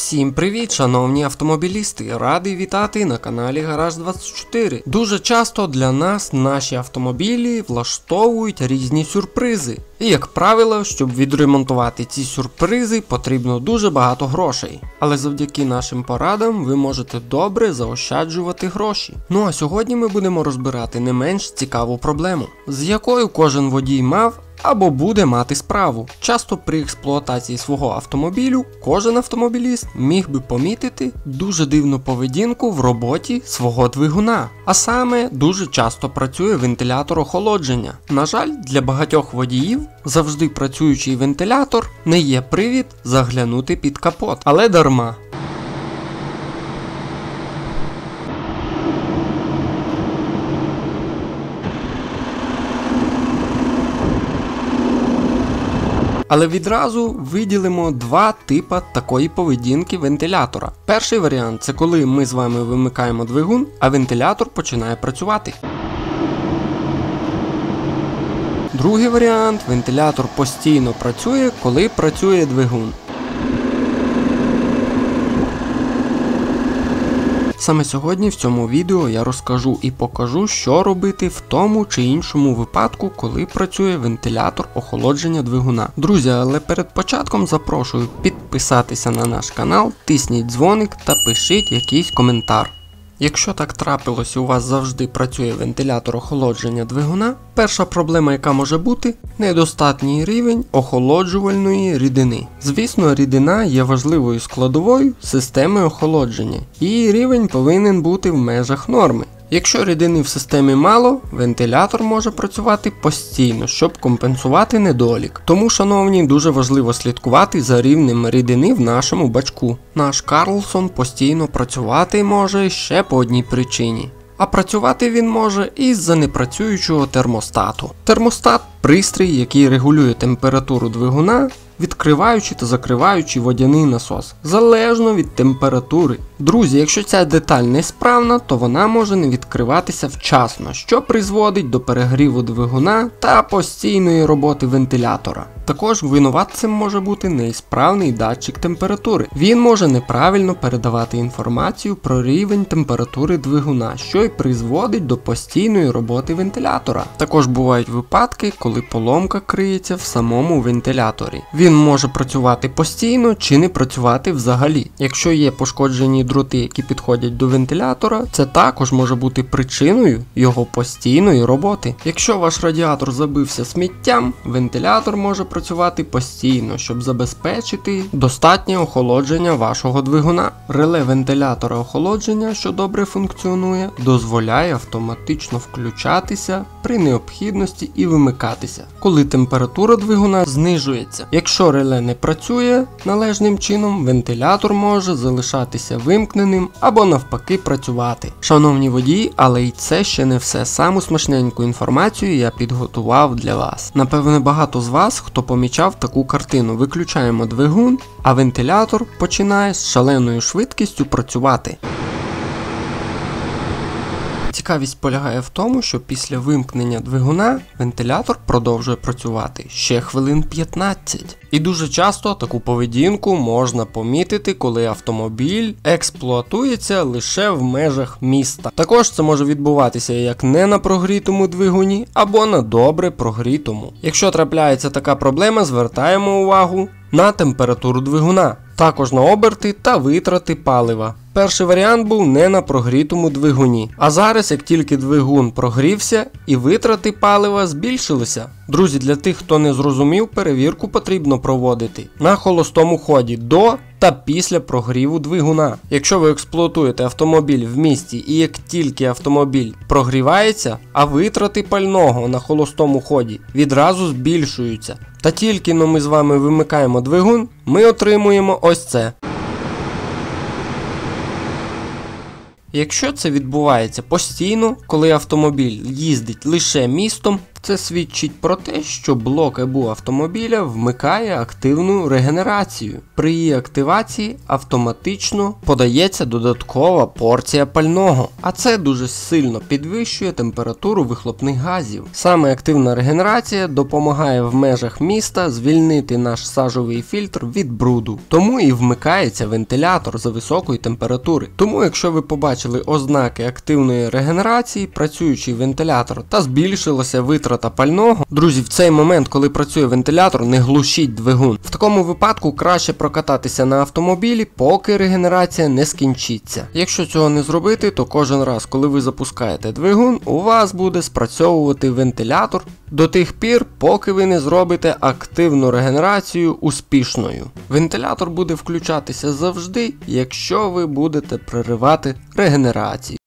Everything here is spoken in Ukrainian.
Всім привіт, шановні автомобілісти! Радий вітати на каналі Гараж24. Дуже часто для нас наші автомобілі влаштовують різні сюрпризи. І, як правило, щоб відремонтувати ці сюрпризи, потрібно дуже багато грошей. Але завдяки нашим порадам ви можете добре заощаджувати гроші. Ну а сьогодні ми будемо розбирати не менш цікаву проблему, з якою кожен водій мав або буде мати справу. Часто при експлуатації свого автомобілю кожен автомобіліст міг би помітити дуже дивну поведінку в роботі свого двигуна. А саме, дуже часто працює вентилятор охолодження. На жаль, для багатьох водіїв завжди працюючий вентилятор не є привід заглянути під капот. Але дарма. Але відразу виділимо два типи такої поведінки вентилятора. Перший варіант – це коли ми з вами вимикаємо двигун, а вентилятор починає працювати. Другий варіант – вентилятор постійно працює, коли працює двигун. Саме сьогодні в цьому відео я розкажу і покажу, що робити в тому чи іншому випадку, коли працює вентилятор охолодження двигуна. Друзі, але перед початком запрошую підписатися на наш канал, тисніть дзвоник та пишіть якийсь коментар. Якщо так трапилось, у вас завжди працює вентилятор охолодження двигуна, перша проблема, яка може бути – недостатній рівень охолоджувальної рідини. Звісно, рідина є важливою складовою системи охолодження, і рівень повинен бути в межах норми. Якщо рідини в системі мало, вентилятор може працювати постійно, щоб компенсувати недолік. Тому, шановні, дуже важливо слідкувати за рівнем рідини в нашому бачку. Наш Карлсон постійно працювати може ще по одній причині. А працювати він може із-за непрацюючого термостату. Термостат – пристрій, який регулює температуру двигуна, відкриваючи та закриваючи водяний насос, залежно від температури. Друзі, якщо ця деталь несправна, то вона може не відкриватися вчасно, що призводить до перегріву двигуна та постійної роботи вентилятора. Також винуватцем може бути неісправний датчик температури. Він може неправильно передавати інформацію про рівень температури двигуна, що й призводить до постійної роботи вентилятора. Також бувають випадки, коли поломка криється в самому вентиляторі. Він може працювати постійно чи не працювати взагалі. Якщо є пошкоджені дроти, які підходять до вентилятора, це також може бути причиною його постійної роботи. Якщо ваш радіатор забився сміттям, вентилятор може працювати постійно, щоб забезпечити достатнє охолодження вашого двигуна. Реле вентилятора охолодження, що добре функціонує, дозволяє автоматично включатися при необхідності і вимикатися, коли температура двигуна знижується. Якщо реле не працює належним чином, вентилятор може залишатися вимкненим або навпаки працювати. Шановні водії, але й це ще не все. Саму смачненьку інформацію я підготував для вас. Напевне, багато з вас, хто помічав таку картину. Виключаємо двигун, а вентилятор починає з шаленою швидкістю працювати. Цікавість полягає в тому, що після вимкнення двигуна вентилятор продовжує працювати ще хвилин 15. І дуже часто таку поведінку можна помітити, коли автомобіль експлуатується лише в межах міста. Також це може відбуватися як не на прогрітому двигуні, або на добре прогрітому. Якщо трапляється така проблема, звертаємо увагу на температуру двигуна, також на оберти та витрати палива. Перший варіант був не на прогрітому двигуні. А зараз, як тільки двигун прогрівся, і витрати палива збільшилися. Друзі, для тих, хто не зрозумів, перевірку потрібно проводити на холостому ході до та після прогріву двигуна. Якщо ви експлуатуєте автомобіль в місті і як тільки автомобіль прогрівається, а витрати пального на холостому ході відразу збільшуються, та тільки ми з вами вимикаємо двигун, ми отримуємо ось це. Якщо це відбувається постійно, коли автомобіль їздить лише містом, Це свідчить про те, що блок ЕБУ автомобіля вмикає активну регенерацію. При її активації автоматично подається додаткова порція пального, а це дуже сильно підвищує температуру вихлопних газів. Саме активна регенерація допомагає в межах міста звільнити наш сажовий фільтр від бруду. Тому і вмикається вентилятор за високої температури. Тому якщо ви побачили ознаки активної регенерації, працюючий вентилятор та збільшилася витрата пального, друзі, в цей момент, коли працює вентилятор, не глушіть двигун. В такому випадку краще прокататися на автомобілі, поки регенерація не скінчиться. Якщо цього не зробити, то кожен раз, коли ви запускаєте двигун, у вас буде спрацьовувати вентилятор до тих пір, поки ви не зробите активну регенерацію успішною. Вентилятор буде включатися завжди, якщо ви будете проривати регенерацію.